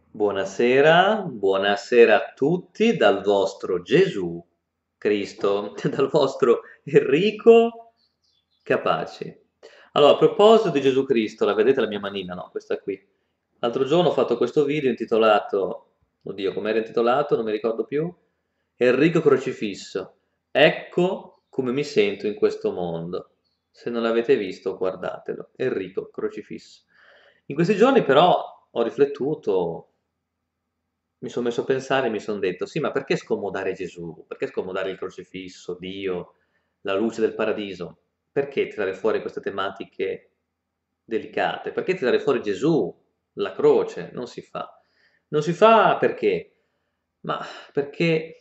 Buonasera, buonasera a tutti dal vostro Gesù Cristo, dal vostro Enrico Capaci. Allora, a proposito di Gesù Cristo, la vedete la mia manina? No, questa qui. L'altro giorno ho fatto questo video intitolato, oddio, com'era intitolato? Non mi ricordo più. Enrico Crocifisso. Ecco come mi sento in questo mondo. Se non l'avete visto, guardatelo. Enrico Crocifisso. In questi giorni però ho riflettuto, mi sono messo a pensare e mi sono detto, sì, ma perché scomodare Gesù? Perché scomodare il crocifisso, Dio, la luce del paradiso? Perché tirare fuori queste tematiche delicate? Perché tirare fuori Gesù, la croce? Non si fa. Non si fa perché? Ma perché,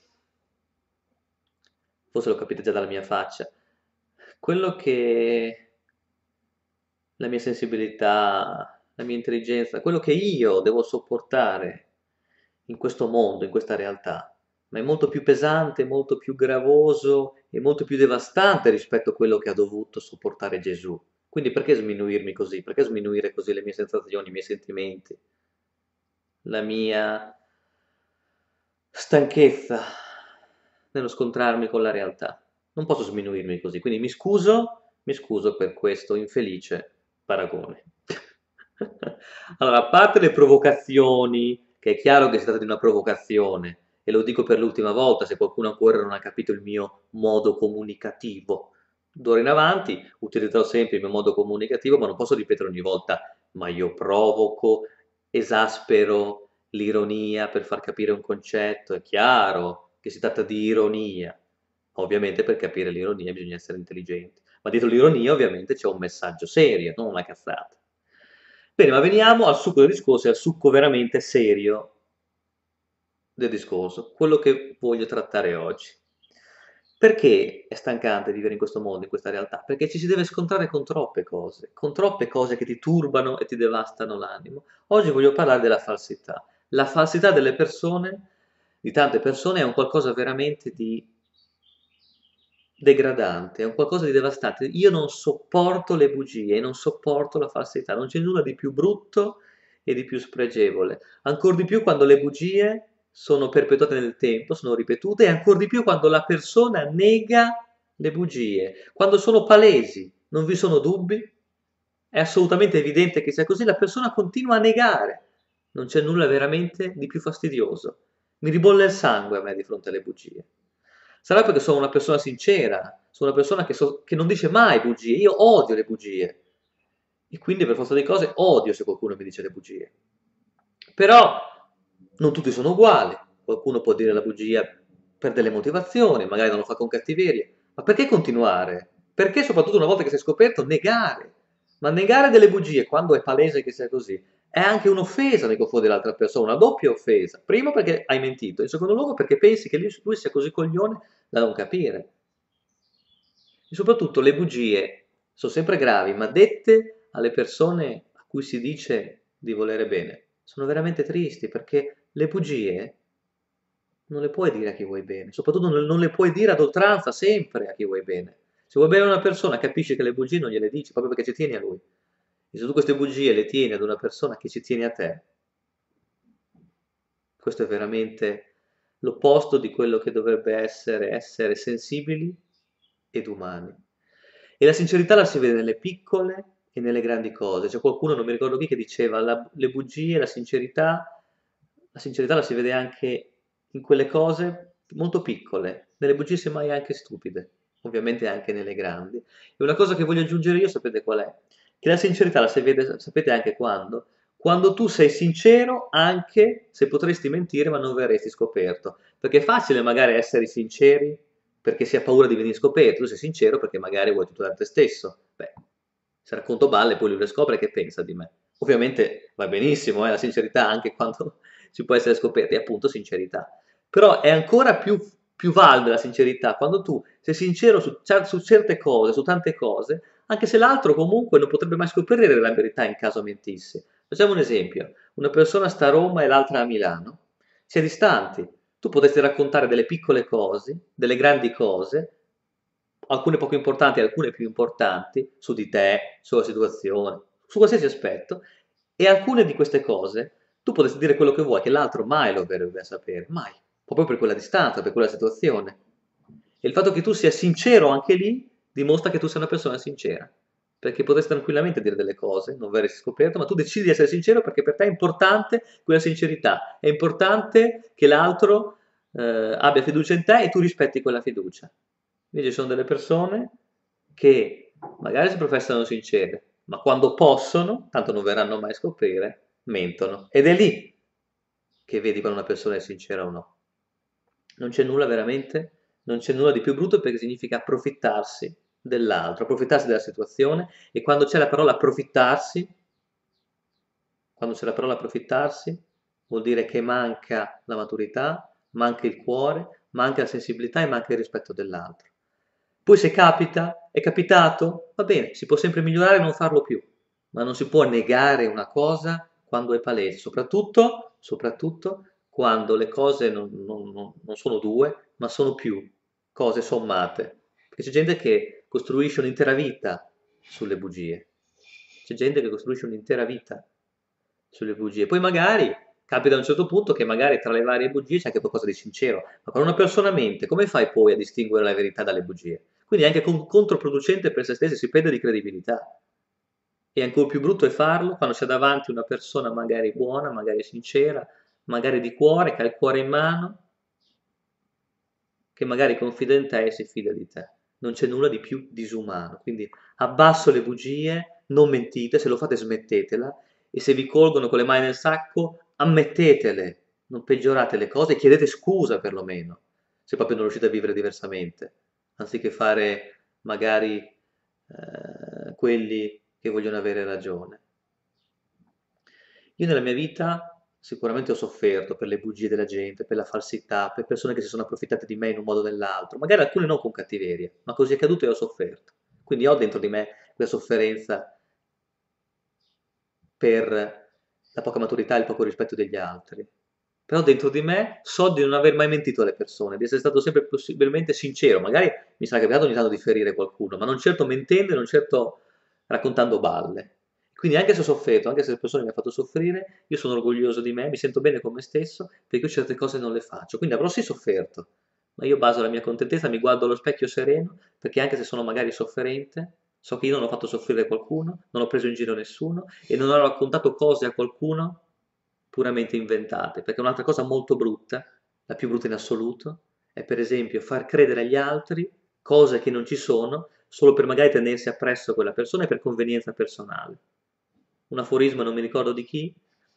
forse lo capite già dalla mia faccia, quello che la mia sensibilità, la mia intelligenza, quello che io devo sopportare in questo mondo, in questa realtà, ma è molto più pesante, molto più gravoso e molto più devastante rispetto a quello che ha dovuto sopportare Gesù. Quindi perché sminuirmi così? Perché sminuire così le mie sensazioni, i miei sentimenti, la mia stanchezza nello scontrarmi con la realtà? Non posso sminuirmi così, quindi mi scuso per questo infelice paragone. Allora, a parte le provocazioni, che è chiaro che si tratta di una provocazione, e lo dico per l'ultima volta se qualcuno ancora non ha capito il mio modo comunicativo. D'ora in avanti utilizzerò sempre il mio modo comunicativo, ma non posso ripetere ogni volta, ma io provoco, esaspero l'ironia per far capire un concetto. È chiaro che si tratta di ironia. Ovviamente per capire l'ironia bisogna essere intelligenti. Ma dietro l'ironia ovviamente c'è un messaggio serio, non una cazzata. Bene, ma veniamo al succo del discorso e al succo veramente serio del discorso, quello che voglio trattare oggi. Perché è stancante vivere in questo mondo, in questa realtà? Perché ci si deve scontrare con troppe cose che ti turbano e ti devastano l'animo. Oggi voglio parlare della falsità. La falsità delle persone, di tante persone, è un qualcosa veramente di degradante, è un qualcosa di devastante. Io non sopporto le bugie, non sopporto la falsità, non c'è nulla di più brutto e di più spregevole. Ancor di più quando le bugie sono perpetuate nel tempo, sono ripetute, e ancor di più quando la persona nega le bugie, quando sono palesi, non vi sono dubbi, è assolutamente evidente che sia così, la persona continua a negare. Non c'è nulla veramente di più fastidioso. Mi ribolle il sangue a me di fronte alle bugie. Sarà perché sono una persona sincera, sono una persona che non dice mai bugie, io odio le bugie. E quindi per forza di cose odio se qualcuno mi dice le bugie. Però non tutti sono uguali, qualcuno può dire la bugia per delle motivazioni, magari non lo fa con cattiveria, ma perché continuare? Perché soprattutto una volta che sei scoperto negare? Ma negare delle bugie quando è palese che sia così è anche un'offesa nei confronti dell'altra persona, una doppia offesa. Primo perché hai mentito, in secondo luogo perché pensi che lui sia così coglione da non capire. E soprattutto le bugie sono sempre gravi, ma dette alle persone a cui si dice di volere bene, sono veramente tristi perché le bugie non le puoi dire a chi vuoi bene, soprattutto non le puoi dire ad oltranza sempre a chi vuoi bene. Se vuoi bene a una persona, capisci che le bugie non gliele dici proprio perché ci tieni a lui. E se tu queste bugie le tieni ad una persona che ci tiene a te, questo è veramente l'opposto di quello che dovrebbe essere sensibili ed umani. E la sincerità la si vede nelle piccole e nelle grandi cose. C'è qualcuno, non mi ricordo chi, che diceva le bugie, la sincerità la si vede anche in quelle cose molto piccole, nelle bugie semmai anche stupide, ovviamente anche nelle grandi. E una cosa che voglio aggiungere io, sapete qual è? Che la sincerità la si vede, sapete anche quando? Quando tu sei sincero anche se potresti mentire ma non verresti scoperto. Perché è facile magari essere sinceri perché si ha paura di venire scoperto, tu sei sincero perché magari vuoi tutelare te stesso. Beh, se racconto balle poi lui le scopre che pensa di me. Ovviamente va benissimo, la sincerità anche quando si può essere scoperti, è appunto sincerità. Però è ancora più valida la sincerità quando tu sei sincero su certe cose, su tante cose, anche se l'altro comunque non potrebbe mai scoprire la verità in caso mentissi. Facciamo un esempio, una persona sta a Roma e l'altra a Milano, si è distanti, tu potresti raccontare delle piccole cose, delle grandi cose, alcune poco importanti, alcune più importanti, su di te, sulla situazione, su qualsiasi aspetto, e alcune di queste cose Tu potresti dire quello che vuoi, che l'altro mai lo dovrebbe sapere, mai, proprio per quella distanza, per quella situazione. E il fatto che tu sia sincero anche lì dimostra che tu sei una persona sincera, perché potresti tranquillamente dire delle cose, non verresti scoperto, ma tu decidi di essere sincero perché per te è importante quella sincerità, è importante che l'altro abbia fiducia in te e tu rispetti quella fiducia. Invece ci sono delle persone che magari si professano sincere, ma quando possono, tanto non verranno mai a scoprire, mentono. Ed è lì che vedi quando una persona è sincera o no. Non c'è nulla veramente, non c'è nulla di più brutto perché significa approfittarsi dell'altro, approfittarsi della situazione e quando c'è la parola approfittarsi, quando c'è la parola approfittarsi, vuol dire che manca la maturità, manca il cuore, manca la sensibilità e manca il rispetto dell'altro. Poi se capita, è capitato, va bene, si può sempre migliorare e non farlo più, ma non si può negare una cosa quando è palese, soprattutto quando le cose non sono due, ma sono più cose sommate. Perché c'è gente che costruisce un'intera vita sulle bugie. C'è gente che costruisce un'intera vita sulle bugie. Poi magari capita a un certo punto che magari tra le varie bugie c'è anche qualcosa di sincero, ma quando una persona mente, come fai poi a distinguere la verità dalle bugie? Quindi è anche controproducente per se stessi, si perde di credibilità. E ancora più brutto è farlo quando c'è davanti una persona magari buona, magari sincera, magari di cuore, che ha il cuore in mano, che magari confida in te e si fida di te. Non c'è nulla di più disumano. Quindi abbasso le bugie, non mentite, se lo fate smettetela e se vi colgono con le mani nel sacco, ammettetele, non peggiorate le cose, chiedete scusa perlomeno, se proprio non riuscite a vivere diversamente, anziché fare magari quelli che vogliono avere ragione. Io nella mia vita sicuramente ho sofferto per le bugie della gente, per la falsità, per persone che si sono approfittate di me in un modo o nell'altro, magari alcune non con cattiveria, ma così è accaduto e ho sofferto. Quindi ho dentro di me quella sofferenza per la poca maturità e il poco rispetto degli altri. Però dentro di me so di non aver mai mentito alle persone, di essere stato sempre possibilmente sincero. Magari mi sarà capitato ogni tanto di ferire qualcuno, ma non certo mentendo e non certo raccontando balle. Quindi anche se ho sofferto, anche se le persone mi hanno fatto soffrire, io sono orgoglioso di me, mi sento bene con me stesso, perché io certe cose non le faccio. Quindi avrò sì sofferto, ma io baso la mia contentezza, mi guardo allo specchio sereno, perché anche se sono magari sofferente, so che io non ho fatto soffrire qualcuno, non ho preso in giro nessuno e non ho raccontato cose a qualcuno puramente inventate, perché un'altra cosa molto brutta, la più brutta in assoluto, è per esempio far credere agli altri cose che non ci sono, solo per magari tenersi appresso quella persona e per convenienza personale. Un aforisma, non mi ricordo di chi,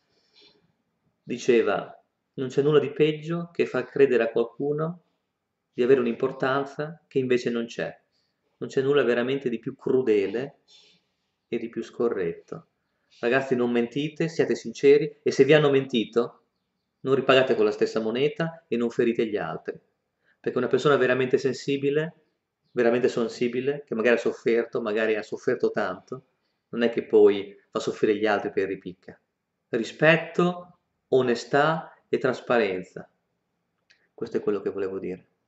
diceva: non c'è nulla di peggio che far credere a qualcuno di avere un'importanza che invece non c'è. Non c'è nulla veramente di più crudele e di più scorretto. Ragazzi, non mentite, siate sinceri e se vi hanno mentito, non ripagate con la stessa moneta e non ferite gli altri. Perché una persona veramente sensibile, che magari ha sofferto tanto, non è che poi fa soffrire gli altri per ripicca. Rispetto, onestà e trasparenza. Questo è quello che volevo dire.